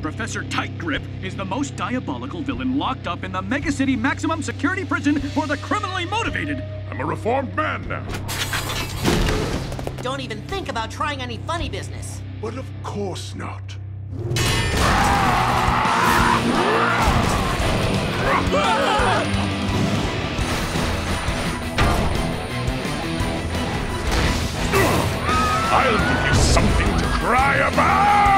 Professor Tite Gripp is the most diabolical villain locked up in the megacity maximum security prison for the criminally motivated. I'm a reformed man now. Don't even think about trying any funny business. But of course not. I'll give you something to cry about!